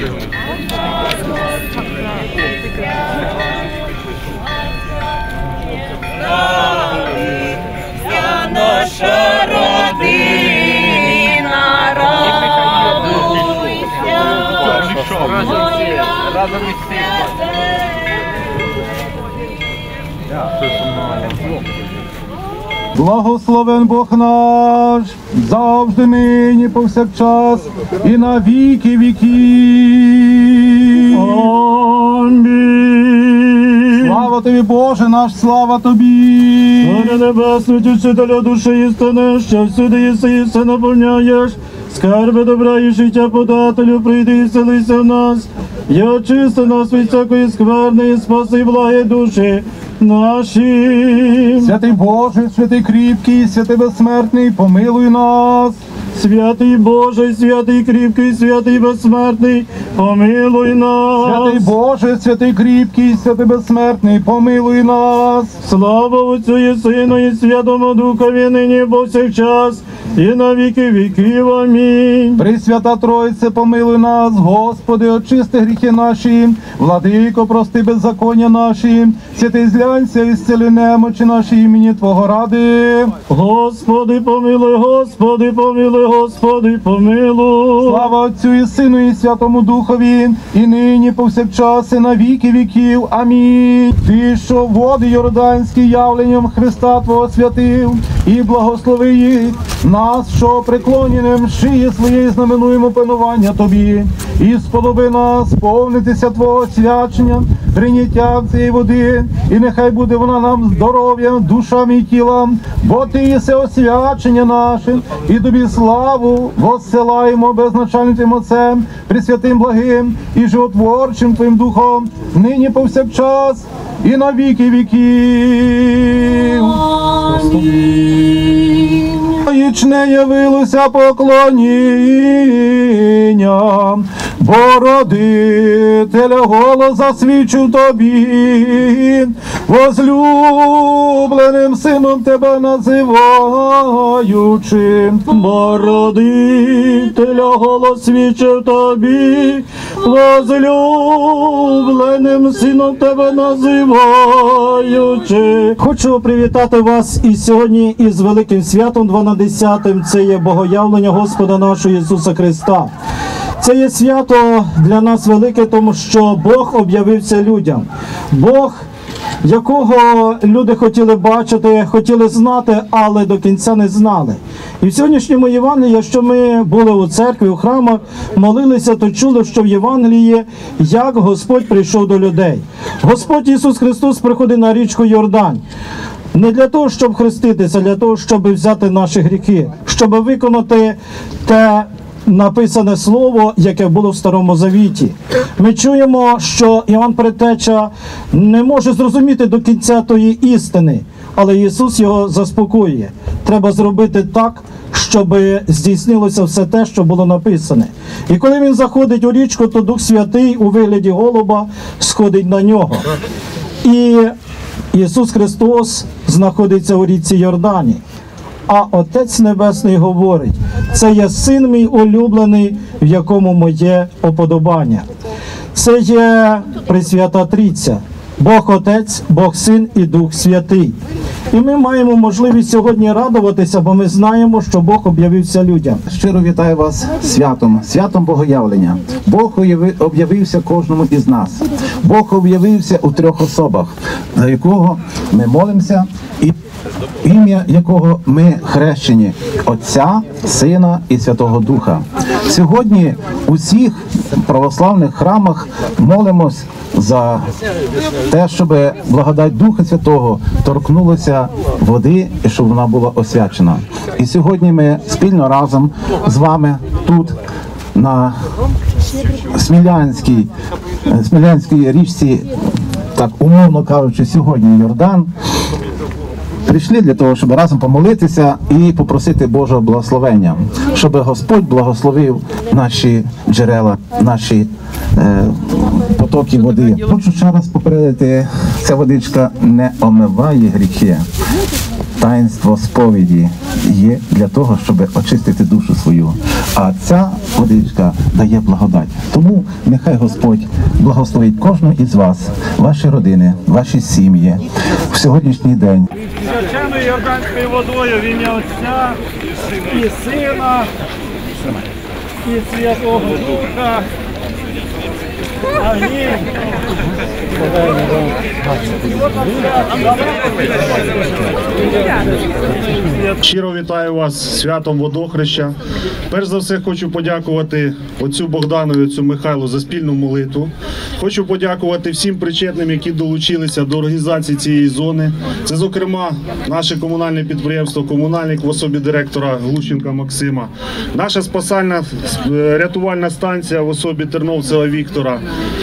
Наша родина, радуйся, Благословен Бог наш, завжди, нині, повсякчас, і на віки віків. Амінь. Слава тобі, Боже наш, слава тобі. Царя небесний, Утішителя душі істини, що всюди єси і все наповняєш, скарби добра і життя подателю, прийди і вселися в нас, і очисти нас від всякої скверни, і спаси благі душі наші. Святий Боже, святий кріпкий, святий безсмертний, помилуй нас. Святий Боже, святий кріпкий, святий безсмертний, помилуй нас. Святий Боже, святий кріпкий, святий безсмертний, помилуй нас. Слава Отцю і Сину і Святому Духові, нині повсякчас, і на віки віків. Амінь. Пресвята Тройце, помилуй нас, Господи, очисти гріхи наші, Владико, прости беззаконня наші, святий зглянься і зціли немочі наші імені Твого ради. Господи, помилуй, Господи, помилуй, Господи, помилуй. Слава Отцю і Сину і Святому Духові, і нині повсякчас, і на віки віків. Амінь. Ти, що води Йорданські явленням Христа Твого святив, і благослови їх, нас, що преклоненим шиї своєї знаменуємо панування Тобі, і сподоби нас повнитися Твого свячення, прийняття цієї води, і нехай буде вона нам здоров'ям, душам і тілам, бо Ти єси освячення наше, і Тобі славу воссилаємо безначальним Отцем, Пресвятим благим і животворчим Твоїм Духом, нині повсякчас і на віки віків. Ічне явилося поклоніння, Бородителя голос засвідчив Тобі, возлюбленим сином Тебе називаючи. Бородителя голос свідчив Тобі, возлюбленим сином Тебе називаючи. Хочу привітати вас і сьогодні із великим святом 12-тим. Це є Богоявлення Господа нашого Ісуса Христа. Це є свято для нас велике, тому що Бог об'явився людям. Бог, якого люди хотіли бачити, хотіли знати, але до кінця не знали. І в сьогоднішньому Євангелії, якщо ми були у церкві, у храмах, молилися, то чули, що в Євангелії, як Господь прийшов до людей. Господь Ісус Христос приходить на річку Йордань. Не для того, щоб хреститися, а для того, щоб взяти наші гріхи, щоб виконати те написане слово, яке було в Старому Завіті. Ми чуємо, що Іоанн Предтеча не може зрозуміти до кінця тої істини, але Ісус його заспокоює. Треба зробити так, щоб здійснилося все те, що було написане. І коли він заходить у річку, то Дух Святий у вигляді голуба сходить на нього. І Ісус Христос знаходиться у річці Йордані. А Отець Небесний говорить: це є Син мій улюблений, в якому моє уподобання. Це є Пресвята Трійця. Бог Отець, Бог Син і Дух Святий. І ми маємо можливість сьогодні радуватися, бо ми знаємо, що Бог об'явився людям. Щиро вітаю вас святом, святом Богоявлення. Бог об'явився кожному із нас. Бог об'явився у трьох особах, за якого ми молимося і ім'я якого ми хрещені – Отця, Сина і Святого Духа. Сьогодні у всіх православних храмах молимось за те, щоб благодать Духа Святого торкнулася води і щоб вона була освячена. І сьогодні ми спільно разом з вами тут на Смілянській річці, так умовно кажучи, сьогодні Йордан, прийшли для того, щоб разом помолитися і попросити Божого благословення, щоб Господь благословив наші джерела, наші потоки води. Хочу ще раз попередити, ця водичка не омиває гріхи. таїнство сповіді є для того, щоб очистити душу свою. А ця водичка дає благодать. Тому нехай Господь благословить кожного із вас, ваші родини, ваші сім'ї в сьогоднішній день. Свяченою Йорданською водою в ім'я Отця і Сина і Святого Духа. Амінь. Щиро вітаю вас з святом водохреща. Перш за все хочу подякувати отцю Богдану і отцю Михайлу за спільну молитву. Хочу подякувати всім причетним, які долучилися до організації цієї зони. Це, зокрема, наше комунальне підприємство «Комунальник» в особі директора Глущенка Максима, наша спасальна рятувальна станція в особі Терновцева Віктора,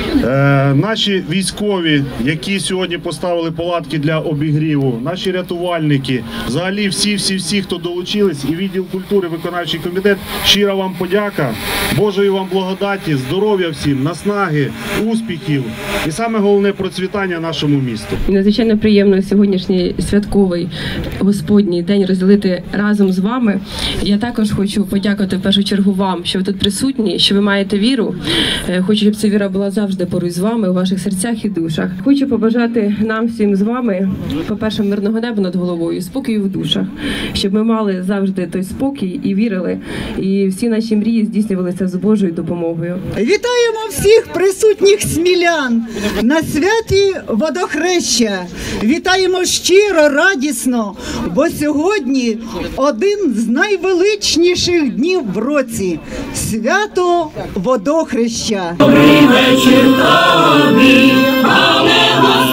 наші військові, які сьогодні поставили палатки для обігріву, наші рятувальники, взагалі всі, хто долучились, і відділ культури, виконавчий комітет, щира вам подяка, Божої вам благодаті, здоров'я всім, наснаги, успіхів і саме головне процвітання нашому місту. І надзвичайно приємно сьогоднішній святковий Господній день розділити разом з вами. Я також хочу подякувати в першу чергу вам, що ви тут присутні, що ви маєте віру. Хочу, щоб ця віра була завжди поруч з вами, у ваших серцях і душах. Хочу побажати нам всім з вами, по-перше, мирного неба над головою, спокою в душах, щоб ми мали завжди той спокій і вірили, і всі наші мрії здійснювалися з Божою допомогою. Вітаємо всіх присутніх смілян на святі водохреща. Вітаємо щиро, радісно, бо сьогодні один з найвеличніших днів в році – свято водохреща. Добрий вечір тобі, пане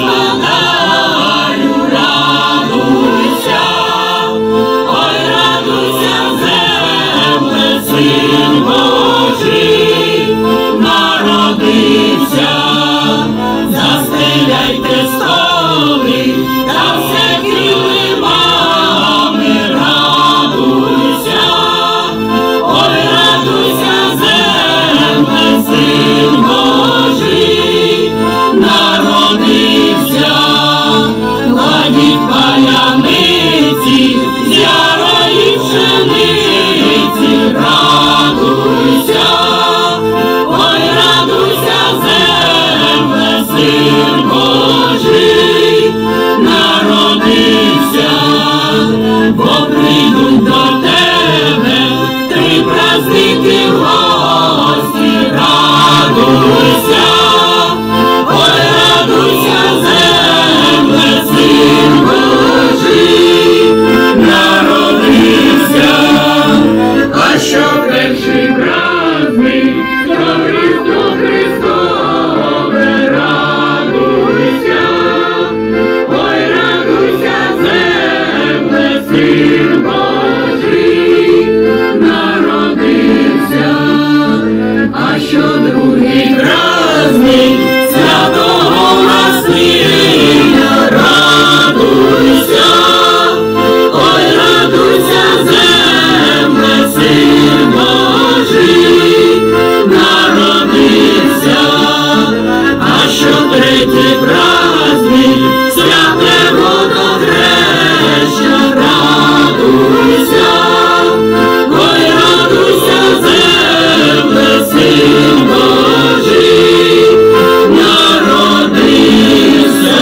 Господарю, радуйся, ой, радуйся, земле, Син Божий народився, застеляйте столи, та все килимами, радуйся, ой, радуйся, земле, Син Божий народився, кладіть паляниці, з ярої пшениці, радуйся, ой, радуйся, земле, Син Божий народився, бо прийдуть до тебе три праздники в гості, радуйся, ой, радуйся, земле, Син Божий народився, а що перший праздник, то Різдво Христове, радуйся, ой, радуйся, земле, Син Божий народився, а що другий праздник, святого Василія, радуйся, ой, радуйся, земле, Син Божий народився, а що третій праздник, святе водохреща, радуйся, ой, радуйся, земле, Син Божий народився.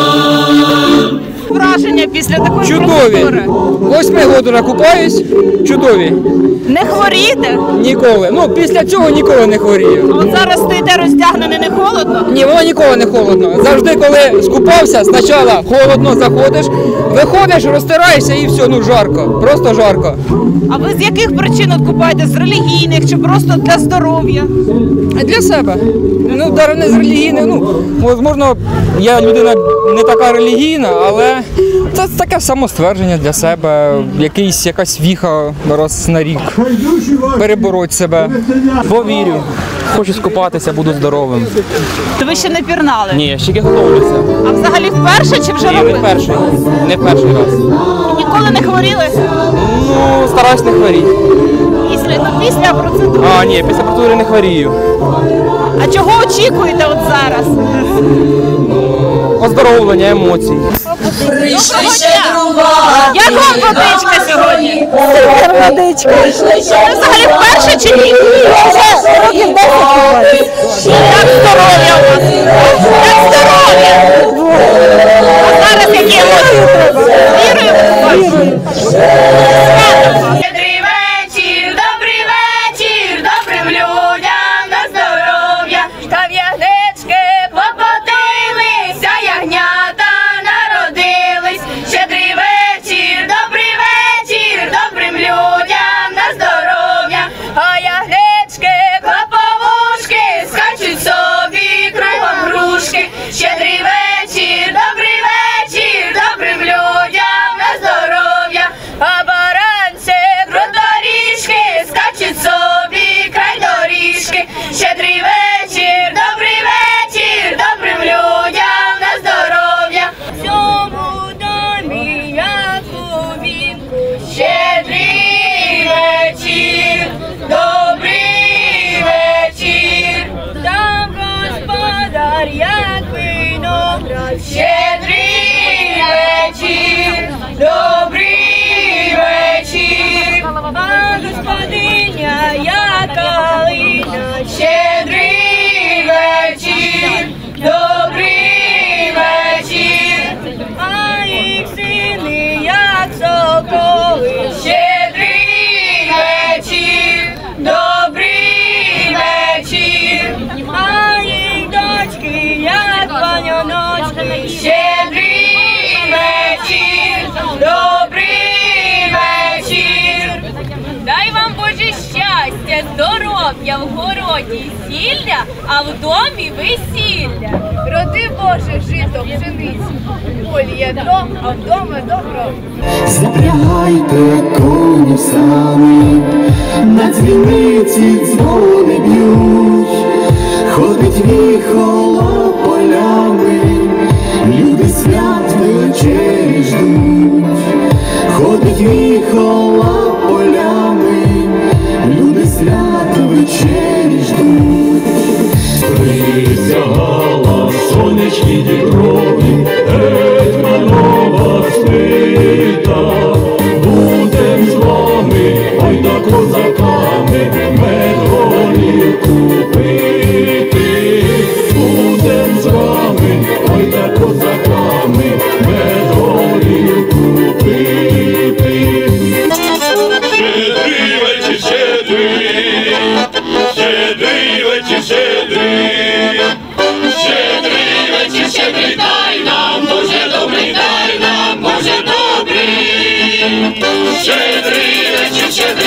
Враження після такої Чудові. процедури? 8 году купаюсь, чудові. Не хворієте? Ніколи. Ну, після цього ніколи не хворію. От зараз стоїте роздягнений, не холодно? Ні, воно ніколи не холодно. Завжди, коли скупався, спочатку холодно заходиш, виходиш, розтираєшся і все, ну жарко, просто жарко. А ви з яких причин от купаєтесь? З релігійних чи просто для здоров'я? Для себе. Ну, навіть не з релігійних, ну, можливо, я людина не така релігійна, але це таке самоствердження для себе, якась віха раз на рік, перебороть себе. Бо вірю, хочу скупатися, буду здоровим. То ви ще не пірнали? Ні, ще готовлюся. А взагалі вперше чи вже Ні, робили? не перший раз. І ніколи не хворіли? Ну, стараюсь не хворіти. Після процедури? А, ні, після процедури не хворію. А чого очікуєте от зараз? оздоровлення емоцій. Як вам водичка сьогодні? Водичка. Це взагалі вперше чи ні? Вже років 10. Як здоров'я у вас? Як здоров'я? А зараз які емоції треба? Вірую. Щедрий вечір, добрим людям на здоров'я. Там ягнички попотилися, ягнята народились. Щедрий вечір, добрим людям на здоров'я. А ягнички, клоповушки, скачуть собі кругом грушки. Щедрий вечір, добрим людям на здоров'я. А баранці, крутдоріжки, скачуть собі край доріжки. Щедрий вечір, добрим людям на здоров'я. В цьому домі, як у вінку, щедрий вечір, добрий вечір. Там господар, як виноград, щедрий вечір, добрий вечір. А господиня, як калина, щедрий вечір, добрий вечір. А їх сини, як соколи, щедрий вечір, добрий вечір. А їх дочки, як паняночки, щедрий вечір, добрий вечір. Дай вам Боже щастя, здоров'я, в городі зілля, а в домі весілля. Роди Боже жито пшеницю, в полі ядро, а вдома добро. Запрягайте коні в сани, на дзвіниці дзвони б'ють, ходить віхола полями, люди свят вечері ждуть, ходить віхола полями, люди свят вечері ждуть. Присягала сонячні діброві, Гетьманова свита, будем з вами, ой да козаками, мед горілку пити. Будем з вами, ой да козаками, мед горілку пити. Щедрий вечір, щедрий, щедрий вечір, щедрий, щедрий вечір, щедрий, дай нам, Боже добрий, дай нам, Боже добрий. Щедрий вечір, щедрий.